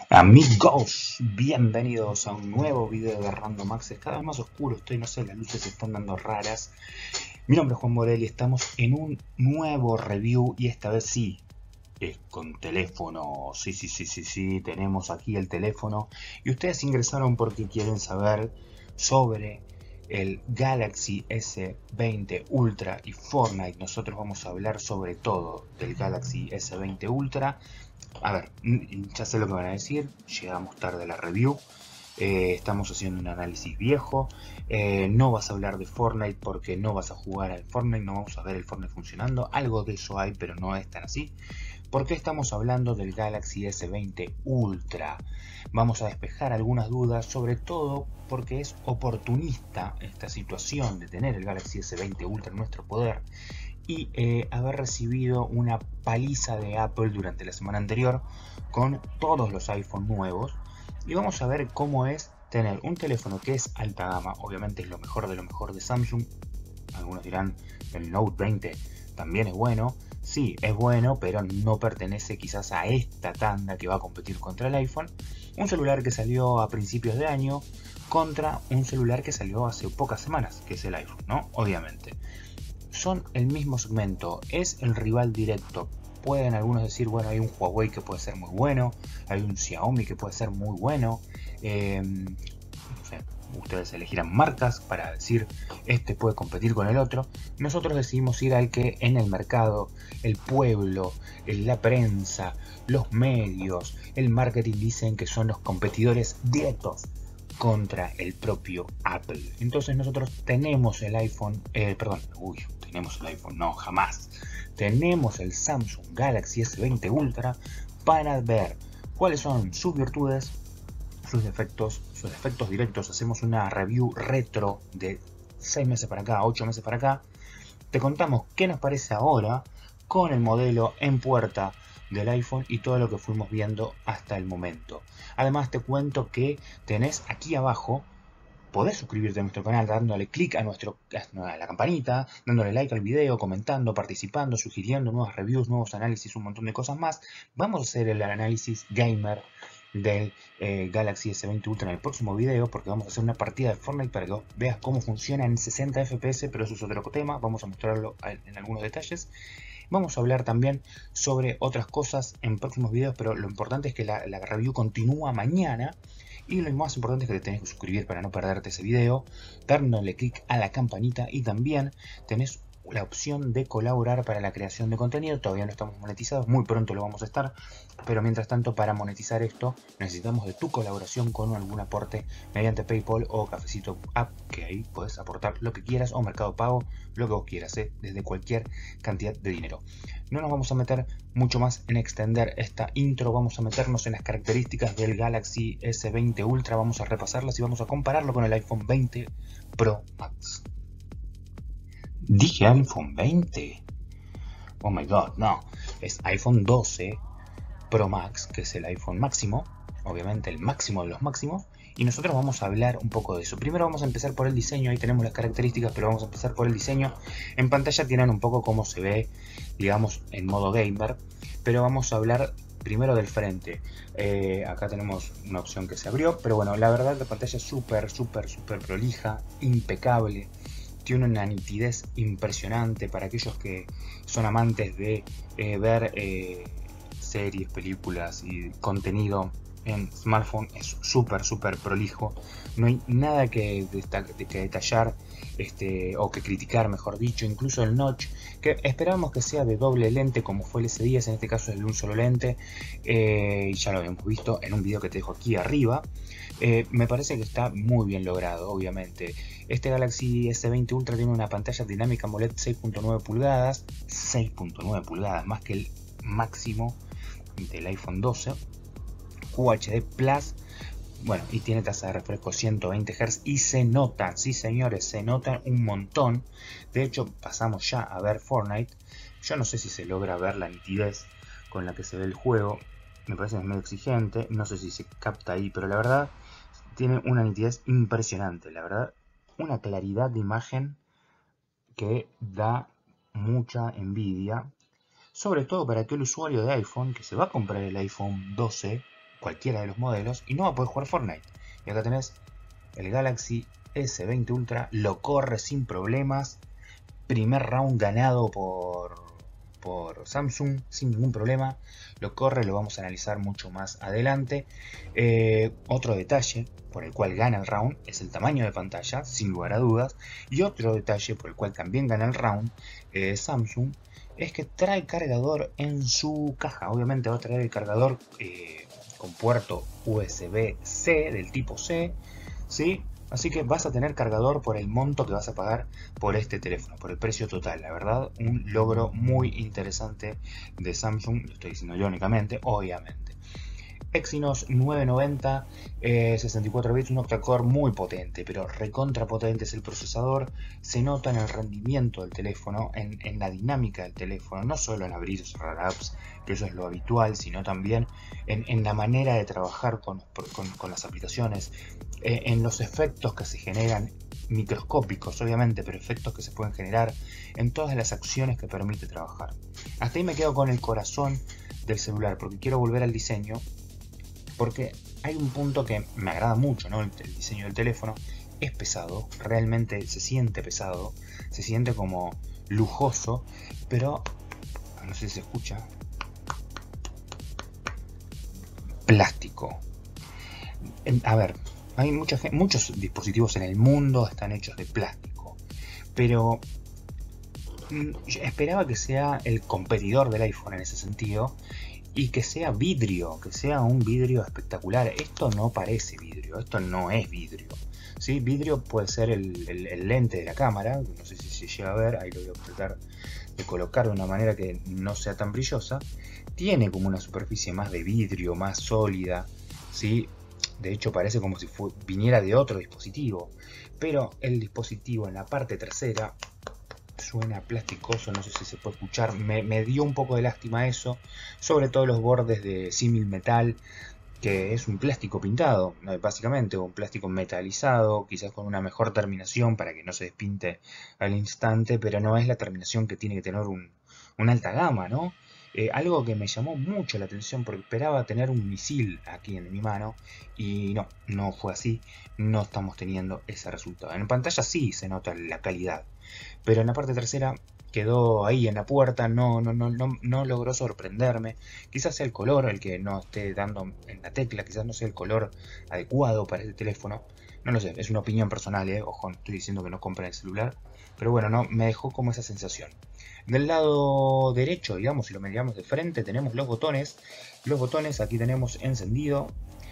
Amigos, bienvenidos a un nuevo video de Random Access. Cada vez más oscuro estoy, no sé, las luces se están dando raras. Mi nombre es Juan Morel y estamos en un nuevo review y esta vez sí, es con teléfono. Sí, tenemos aquí el teléfono. Y ustedes ingresaron porque quieren saber sobre el Galaxy S20 Ultra y Fortnite. Nosotros vamos a hablar sobre todo del Galaxy S20 Ultra. A ver, ya sé lo que van a decir, llegamos tarde a la review, estamos haciendo un análisis viejo, no vas a hablar de Fortnite porque no vas a jugar al Fortnite, no vamos a ver el Fortnite funcionando, algo de eso hay pero no es tan así. ¿Por qué estamos hablando del Galaxy S20 Ultra? Vamos a despejar algunas dudas, sobre todo porque es oportunista esta situación de tener el Galaxy S20 Ultra en nuestro poder y haber recibido una paliza de Apple durante la semana anterior con todos los iPhone nuevos. Y vamos a ver cómo es tener un teléfono que es alta gama, obviamente es lo mejor de Samsung. Algunos dirán el Note 20 también es bueno. Sí, es bueno, pero no pertenece quizás a esta tanda que va a competir contra el iPhone. Un celular que salió a principios de año contra un celular que salió hace pocas semanas, que es el iPhone, ¿no? Obviamente. Son el mismo segmento, es el rival directo. Pueden algunos decir, bueno, hay un Huawei que puede ser muy bueno, hay un Xiaomi que puede ser muy bueno. No sé, ustedes elegirán marcas para decir, este puede competir con el otro. Nosotros decidimos ir al que en el mercado, el pueblo, la prensa, los medios, el marketing dicen que son los competidores directos contra el propio Apple. Entonces nosotros tenemos el iPhone, tenemos el iPhone, no, jamás. Tenemos el Samsung Galaxy S20 Ultra para ver cuáles son sus virtudes, sus defectos directos. Hacemos una review retro de 6 meses para acá, 8 meses para acá. Te contamos qué nos parece ahora con el modelo en puerta del iPhone y todo lo que fuimos viendo hasta el momento. Además te cuento que tenés aquí abajo, podés suscribirte a nuestro canal dándole clic a la campanita, dándole like al video, comentando, participando, sugiriendo nuevas reviews, nuevos análisis, un montón de cosas más. Vamos a hacer el análisis gamer del Galaxy S20 Ultra en el próximo video, porque vamos a hacer una partida de Fortnite para que vos veas cómo funciona en 60 FPS, pero eso es otro tema, vamos a mostrarlo en algunos detalles. Vamos a hablar también sobre otras cosas en próximos videos, pero lo importante es que la review continúa mañana. Y lo más importante es que te tenés que suscribir para no perderte ese video, dándole clic a la campanita y también tenés la opción de colaborar para la creación de contenido. Todavía no estamos monetizados, muy pronto lo vamos a estar, pero mientras tanto para monetizar esto necesitamos de tu colaboración con algún aporte mediante PayPal o Cafecito App, que ahí puedes aportar lo que quieras, o Mercado Pago, lo que vos quieras, desde cualquier cantidad de dinero. No nos vamos a meter mucho más en extender esta intro, vamos a meternos en las características del Galaxy S20 Ultra, vamos a repasarlas y vamos a compararlo con el iPhone 20 Pro Max. Dije iPhone 20. Oh my god, no. Es iPhone 12 Pro Max, que es el iPhone máximo. Obviamente el máximo de los máximos. Y nosotros vamos a hablar un poco de eso. Primero vamos a empezar por el diseño. Ahí tenemos las características, pero vamos a empezar por el diseño. En pantalla tienen un poco cómo se ve, digamos, en modo gamer. Pero vamos a hablar primero del frente. Acá tenemos una opción que se abrió. Pero bueno, la verdad la pantalla es súper prolija, impecable. Tiene una nitidez impresionante para aquellos que son amantes de ver series, películas y contenido en smartphone. Es súper prolijo, no hay nada que detallar o que criticar, mejor dicho. Incluso el notch, que esperábamos que sea de doble lente como fue el S10, en este caso es de un solo lente, ya lo habíamos visto en un video que te dejo aquí arriba. Me parece que está muy bien logrado, obviamente. Este Galaxy S20 Ultra tiene una pantalla dinámica AMOLED 6.9 pulgadas, 6.9 pulgadas, más que el máximo del iPhone 12, QHD Plus, bueno, y tiene tasa de refresco 120 Hz y se nota, sí señores, se nota un montón. De hecho, pasamos ya a ver Fortnite. Yo no sé si se logra ver la nitidez con la que se ve el juego, me parece que es medio exigente, no sé si se capta ahí, pero la verdad tiene una nitidez impresionante, la verdad, una claridad de imagen que da mucha envidia, sobre todo para aquel usuario de iPhone que se va a comprar el iPhone 12 cualquiera de los modelos y no va a poder jugar Fortnite. Y acá tenés el Galaxy S20 Ultra, lo corre sin problemas. Primer round ganado por Samsung sin ningún problema. Lo corre, lo vamos a analizar mucho más adelante. Otro detalle por el cual gana el round es el tamaño de pantalla, sin lugar a dudas. Y otro detalle por el cual también gana el round Samsung es que trae cargador en su caja. Obviamente va a traer el cargador con puerto USB-C del tipo C, ¿sí? Así que vas a tener cargador por el monto que vas a pagar por este teléfono, por el precio total. La verdad, un logro muy interesante de Samsung, lo estoy diciendo yo únicamente, obviamente. Exynos 990, 64 bits, un octa-core muy potente, pero recontra potente es el procesador. Se nota en el rendimiento del teléfono, en la dinámica del teléfono, no solo en abrir y cerrar apps, que eso es lo habitual, sino también en la manera de trabajar con las aplicaciones, en los efectos que se generan, microscópicos obviamente, pero efectos que se pueden generar en todas las acciones que permite trabajar. Hasta ahí me quedo con el corazón del celular, porque quiero volver al diseño. Porque hay un punto que me agrada mucho, ¿no? El diseño del teléfono es pesado, realmente se siente pesado, se siente como lujoso, pero no sé si se escucha. Plástico. A ver, hay muchos dispositivos en el mundo están hechos de plástico, pero yo esperaba que sea el competidor del iPhone en ese sentido. Y que sea vidrio, que sea un vidrio espectacular. Esto no parece vidrio, esto no es vidrio. ¿Sí? Vidrio puede ser el lente de la cámara, no sé si se llega a ver, ahí lo voy a tratar de colocar de una manera que no sea tan brillosa. Tiene como una superficie más de vidrio, más sólida, ¿sí? De hecho parece como si viniera de otro dispositivo. Pero el dispositivo en la parte trasera suena plasticoso, no sé si se puede escuchar, me dio un poco de lástima eso, sobre todo los bordes de símil metal, que es un plástico pintado, básicamente, o un plástico metalizado, quizás con una mejor terminación para que no se despinte al instante, pero no es la terminación que tiene que tener una alta gama, ¿no? Algo que me llamó mucho la atención porque esperaba tener un misil aquí en mi mano y no fue así, no estamos teniendo ese resultado. En pantalla sí se nota la calidad, pero en la parte trasera quedó ahí en la puerta, no logró sorprenderme. Quizás sea el color el que no esté dando en la tecla, quizás no sea el color adecuado para este teléfono. No lo sé, es una opinión personal, ojo, no estoy diciendo que no compren el celular, pero bueno, no, me dejó como esa sensación. Del lado derecho, digamos, si lo miramos de frente, tenemos los botones. Los botones, aquí tenemos encendido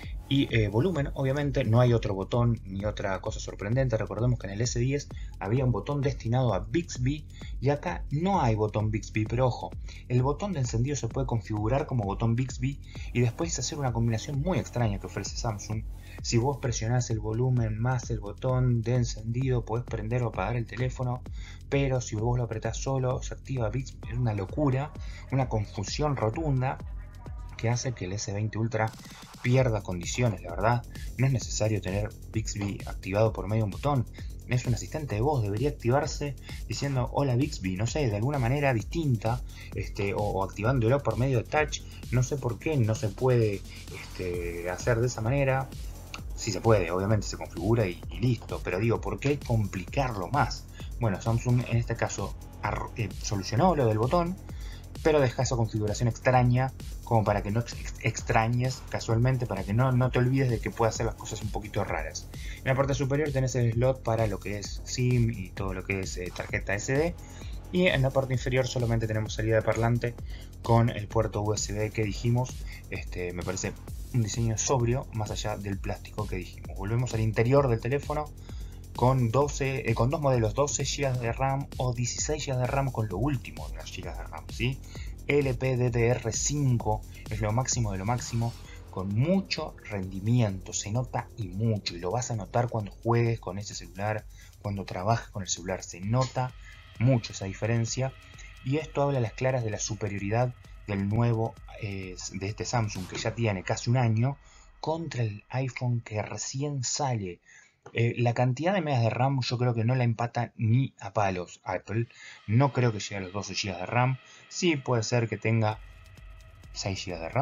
y volumen. Obviamente no hay otro botón ni otra cosa sorprendente. Recordemos que en el S10 había un botón destinado a Bixby y acá no hay botón Bixby, pero ojo, el botón de encendido se puede configurar como botón Bixby y después hacer una combinación muy extraña que ofrece Samsung. Si vos presionás el volumen más el botón de encendido, podés prender o apagar el teléfono, pero si vos lo apretás solo, se activa Bixby. Es una locura, una confusión rotunda que hace que el S20 Ultra pierda condiciones. La verdad, no es necesario tener Bixby activado por medio de un botón. Es un asistente de voz, debería activarse diciendo hola Bixby, no sé, de alguna manera distinta, o activándolo por medio de touch. No sé por qué no se puede hacer de esa manera. Sí se puede, obviamente se configura y listo, pero digo, ¿por qué complicarlo más? Bueno, Samsung en este caso solucionó lo del botón, pero deja esa configuración extraña como para que no extrañes casualmente, para que no te olvides de que puede hacer las cosas un poquito raras. En la parte superior tenés el slot para lo que es SIM y todo lo que es tarjeta SD, y en la parte inferior solamente tenemos salida de parlante con el puerto USB que dijimos. Me parece un diseño sobrio más allá del plástico que dijimos. Volvemos al interior del teléfono con dos modelos, 12 GB de RAM o 16 GB de RAM con lo último de las GB de RAM, ¿sí? LPDDR5 es lo máximo de lo máximo, con mucho rendimiento, se nota y mucho, y lo vas a notar cuando juegues con ese celular, cuando trabajes con el celular, se nota mucho esa diferencia, y esto habla a las claras de la superioridad del nuevo, de este Samsung que ya tiene casi un año, contra el iPhone que recién sale. La cantidad de megas de RAM yo creo que no la empata ni a palos Apple. No creo que llegue a los 12 GB de RAM. Sí puede ser que tenga 6 GB de RAM.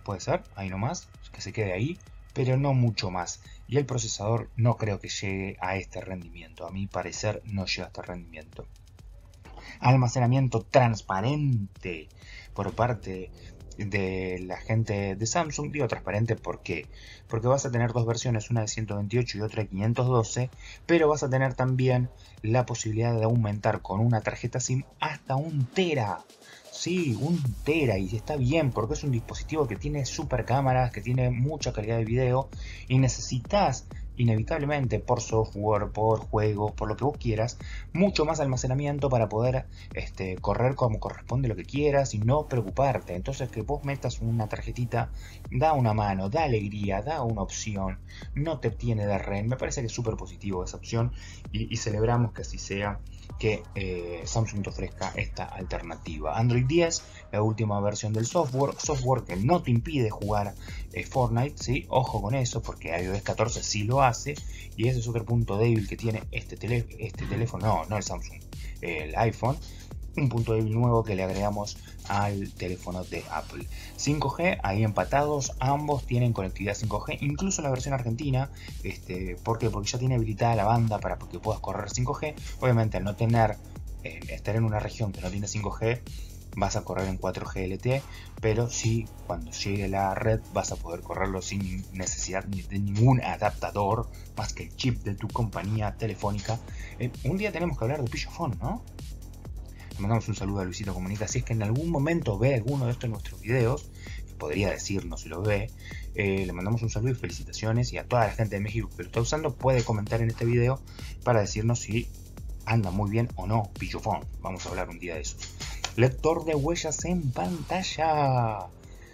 puede ser, ahí nomás, que se quede ahí, pero no mucho más. Y el procesador no creo que llegue a este rendimiento, a mi parecer no llega a este rendimiento. Almacenamiento transparente por parte de la gente de Samsung. Digo transparente ¿por qué? Porque vas a tener dos versiones, una de 128 y otra de 512, pero vas a tener también la posibilidad de aumentar con una tarjeta SIM hasta 1 TB. Sí, 1 TB, y está bien porque es un dispositivo que tiene super cámaras, que tiene mucha calidad de video, y necesitas inevitablemente por software, por juegos, por lo que vos quieras, mucho más almacenamiento para poder correr como corresponde lo que quieras y no preocuparte. Entonces que vos metas una tarjetita da una mano, da alegría, da una opción, no te tiene de rehén. Me parece que es súper positivo esa opción y celebramos que así sea, que Samsung te ofrezca esta alternativa. Android 10, la última versión del software que no te impide jugar Fortnite, ¿sí? Ojo con eso, porque iOS 14 sí lo hace, y ese es otro punto débil que tiene este teléfono, no el Samsung, el iPhone, un punto débil nuevo que le agregamos al teléfono de Apple. 5G, ahí empatados, ambos tienen conectividad 5G, incluso la versión argentina. ¿Por qué? Porque ya tiene habilitada la banda para que puedas correr 5G. Obviamente al no tener, estar en una región que no tiene 5G, vas a correr en 4G LTE, pero sí, cuando llegue la red vas a poder correrlo sin necesidad de ningún adaptador, más que el chip de tu compañía telefónica. Un día tenemos que hablar de Pillofón, ¿no? Le mandamos un saludo a Luisito Comunica. Si es que en algún momento ve alguno de estos nuestros videos, que podría decirnos si lo ve, le mandamos un saludo y felicitaciones. Y a toda la gente de México que lo está usando, puede comentar en este video para decirnos si anda muy bien o no Pillofón. Vamos a hablar un día de eso. Lector de huellas en pantalla.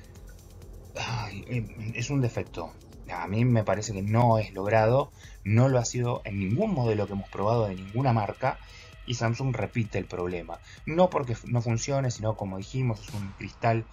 Es un defecto. A mí me parece que no es logrado. No lo ha sido en ningún modelo que hemos probado de ninguna marca. Y Samsung repite el problema. No porque no funcione, sino como dijimos, es un cristal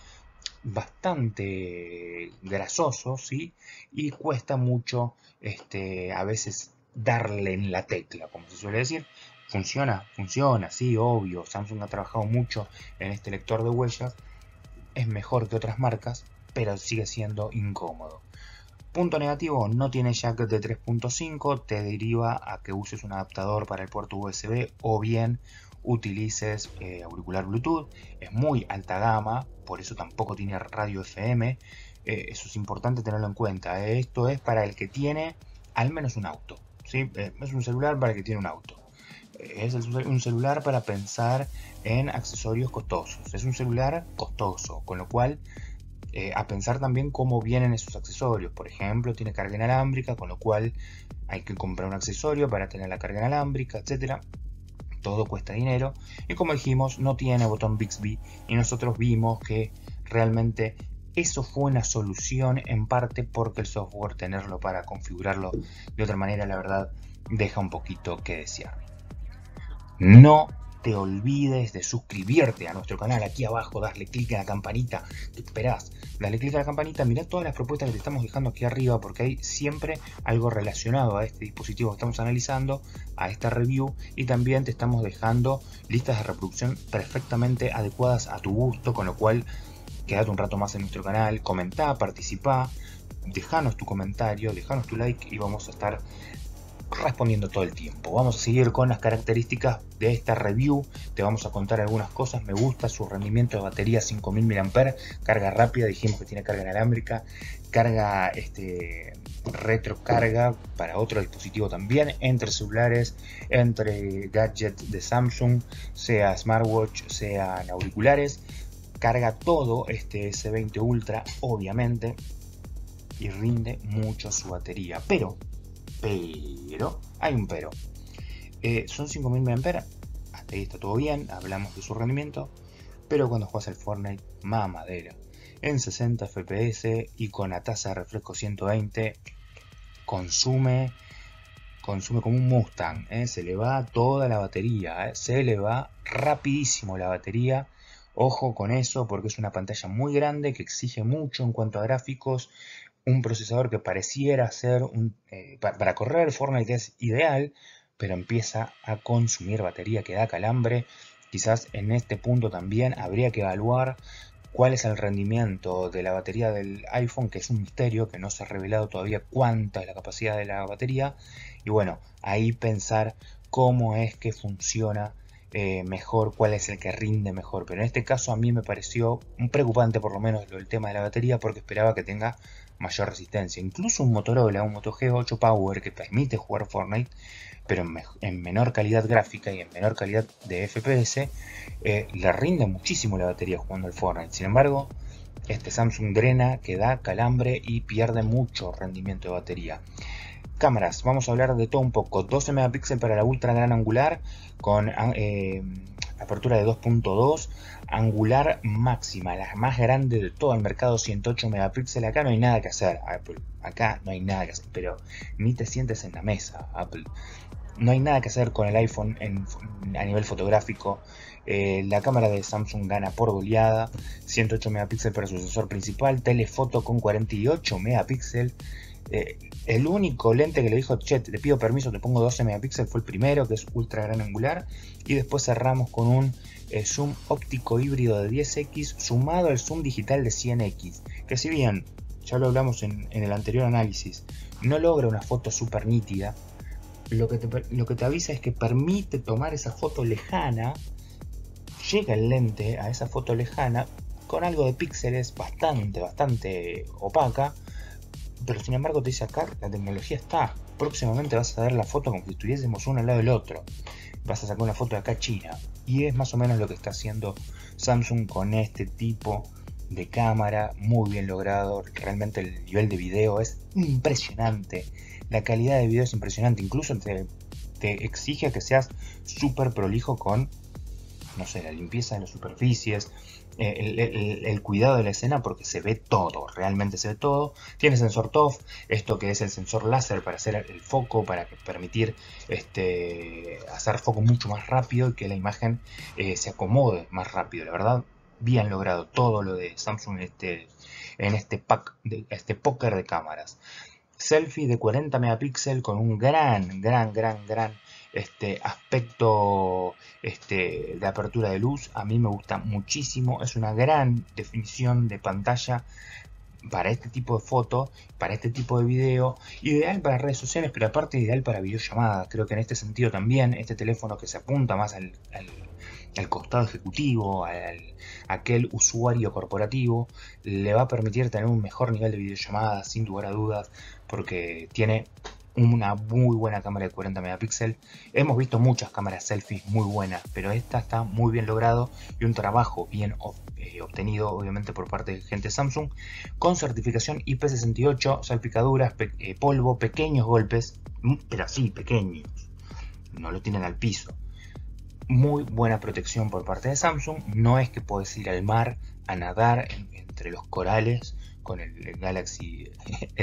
bastante grasoso, ¿sí? Y cuesta mucho a veces darle en la tecla, como se suele decir. ¿Funciona? Funciona, sí, obvio. Samsung ha trabajado mucho en este lector de huellas. Es mejor que otras marcas, pero sigue siendo incómodo. Punto negativo, no tiene jack de 3.5, te deriva a que uses un adaptador para el puerto USB o bien utilices auricular Bluetooth. Es muy alta gama, por eso tampoco tiene radio FM. Eso es importante tenerlo en cuenta. Esto es para el que tiene al menos un auto, ¿sí? Es un celular para el que tiene un auto. Es un celular para pensar en accesorios costosos. Es un celular costoso, con lo cual a pensar también cómo vienen esos accesorios. Por ejemplo, tiene carga inalámbrica, con lo cual hay que comprar un accesorio para tener la carga inalámbrica, etcétera. Todo cuesta dinero. Y como dijimos, no tiene botón Bixby, y nosotros vimos que realmente eso fue una solución en parte porque el software, tenerlo para configurarlo de otra manera, la verdad, deja un poquito que desear. No te olvides de suscribirte a nuestro canal. Aquí abajo, darle clic a la campanita. ¿Qué esperás? Dale clic a la campanita, mirá todas las propuestas que te estamos dejando aquí arriba, porque hay siempre algo relacionado a este dispositivo que estamos analizando, a esta review, y también te estamos dejando listas de reproducción perfectamente adecuadas a tu gusto, con lo cual quédate un rato más en nuestro canal, comentá, participá, dejanos tu comentario, dejanos tu like y vamos a estar respondiendo todo el tiempo. Vamos a seguir con las características de esta review. Te vamos a contar algunas cosas. Me gusta su rendimiento de batería, 5000 mAh, carga rápida, dijimos que tiene carga inalámbrica, carga retrocarga para otro dispositivo también, entre celulares, entre gadgets de Samsung, sea smartwatch, sean auriculares. Carga todo este S20 Ultra, obviamente, y rinde mucho su batería. Pero hay un pero. Son 5000 mAh, hasta ahí está todo bien, hablamos de su rendimiento, pero cuando juegas al Fortnite, mamadera, en 60 FPS y con la tasa de refresco 120, consume como un Mustang, se le va toda la batería, se le va rapidísimo la batería. Ojo con eso, porque es una pantalla muy grande que exige mucho en cuanto a gráficos. Un procesador que pareciera ser para correr Fortnite es ideal, pero empieza a consumir batería que da calambre. Quizás en este punto también habría que evaluar cuál es el rendimiento de la batería del iPhone, que es un misterio, que no se ha revelado todavía cuánta es la capacidad de la batería. Y bueno, ahí pensar cómo es que funciona mejor, cuál es el que rinde mejor. Pero en este caso a mí me pareció un preocupante por lo menos el tema de la batería, porque esperaba que tenga mayor resistencia. Incluso un Motorola, un Moto G8 Power, que permite jugar Fortnite, pero en menor calidad gráfica y en menor calidad de FPS, le rinde muchísimo la batería jugando al Fortnite. Sin embargo, este Samsung drena, que da calambre y pierde mucho rendimiento de batería. Cámaras, vamos a hablar de todo un poco. 12 megapíxeles para la ultra gran angular con apertura de 2.2, angular máxima, la más grande de todo el mercado, 108 megapíxeles. Acá no hay nada que hacer, Apple. Acá no hay nada que hacer, pero ni te sientes en la mesa, Apple. No hay nada que hacer con el iPhone a nivel fotográfico. La cámara de Samsung gana por goleada. 108 megapíxeles para su sensor principal. Telefoto con 48 megapíxeles. El único lente que le dijo, che, te pido permiso, te pongo 12 megapíxeles, fue el primero, que es ultra gran angular. Y después cerramos con un zoom óptico híbrido de 10x sumado al zoom digital de 100x. Que si bien, ya lo hablamos en el anterior análisis, no logra una foto súper nítida, lo que te avisa es que permite tomar esa foto lejana. Llega el lente a esa foto lejana con algo de píxeles bastante opaca, pero sin embargo te dice acá, la tecnología está. Próximamente vas a ver la foto como si estuviésemos uno al lado del otro. Vas a sacar una foto de acá China. Y es más o menos lo que está haciendo Samsung con este tipo de cámara, muy bien logrado. Realmente el nivel de video es impresionante. La calidad de video es impresionante. Incluso te exige que seas súper prolijo con, no sé, la limpieza de las superficies, el cuidado de la escena, porque se ve todo, realmente se ve todo. Tiene sensor TOF, esto que es el sensor láser para hacer el foco, para permitir hacer foco mucho más rápido y que la imagen se acomode más rápido. La verdad, bien logrado todo lo de Samsung en este pack, este póker de cámaras. Selfie de 40 megapíxeles con un gran aspecto de apertura de luz. A mí me gusta muchísimo, es una gran definición de pantalla para este tipo de foto, para este tipo de video, ideal para redes sociales, pero aparte ideal para videollamadas. Creo que en este sentido también este teléfono que se apunta más al costado ejecutivo, a aquel usuario corporativo, le va a permitir tener un mejor nivel de videollamadas sin lugar a dudas, porque tiene una muy buena cámara de 40 megapíxeles. Hemos visto muchas cámaras selfies muy buenas, pero esta está muy bien logrado y un trabajo bien obtenido obviamente por parte de gente de Samsung, con certificación IP68, salpicaduras, polvo, pequeños golpes, pero así pequeños, no lo tienen al piso. Muy buena protección por parte de Samsung. No es que puedes ir al mar a nadar entre los corales con el Galaxy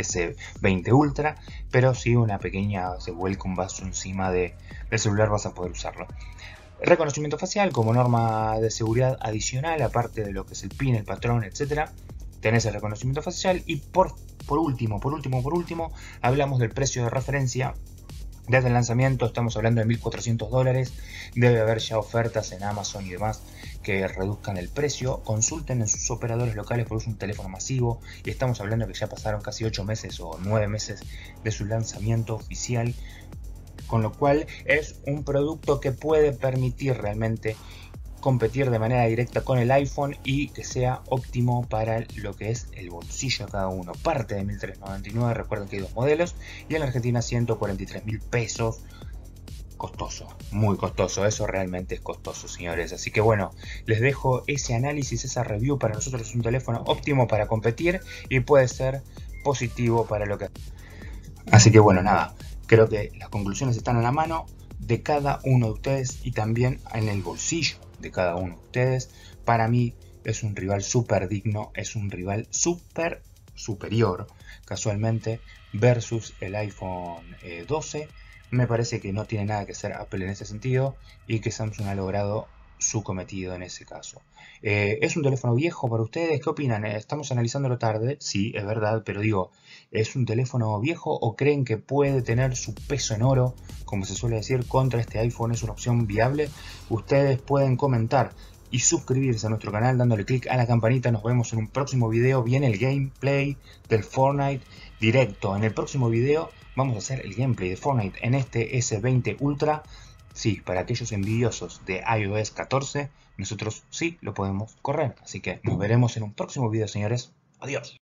S20 Ultra, pero sí una pequeña, se vuelca un vaso encima del celular, vas a poder usarlo. Reconocimiento facial como norma de seguridad adicional, aparte de lo que es el PIN, el patrón, etcétera. Tenés el reconocimiento facial. Y por último, hablamos del precio de referencia. Desde el lanzamiento estamos hablando de $1.400. Debe haber ya ofertas en Amazon y demás que reduzcan el precio. Consulten en sus operadores locales porque es un teléfono masivo. Y estamos hablando que ya pasaron casi 8 meses o 9 meses de su lanzamiento oficial. Con lo cual es un producto que puede permitir realmente competir de manera directa con el iPhone y que sea óptimo para lo que es el bolsillo de cada uno. Parte de $1.399, recuerden que hay dos modelos, y en la Argentina 143.000 pesos. Costoso, muy costoso, eso realmente es costoso, señores. Así que bueno, les dejo ese análisis, esa review. Para nosotros es un teléfono óptimo para competir y puede ser positivo para lo que... Así que bueno, nada, creo que las conclusiones están a la mano de cada uno de ustedes y también en el bolsillo de cada uno de ustedes. Para mí es un rival súper digno, es un rival súper superior casualmente versus el iPhone 12. Me parece que no tiene nada que hacer Apple en ese sentido y que Samsung ha logrado su cometido en ese caso. ¿Es un teléfono viejo para ustedes? ¿Qué opinan? ¿Estamos analizándolo tarde? Sí, es verdad, pero digo, ¿es un teléfono viejo o creen que puede tener su peso en oro, como se suele decir, contra este iPhone? ¿Es una opción viable? Ustedes pueden comentar y suscribirse a nuestro canal dándole click a la campanita. Nos vemos en un próximo video. Viene el gameplay del Fortnite directo. En el próximo video vamos a hacer el gameplay de Fortnite en este S20 Ultra. Sí, para aquellos envidiosos de iOS 14, nosotros sí lo podemos correr. Así que nos veremos en un próximo video, señores. Adiós.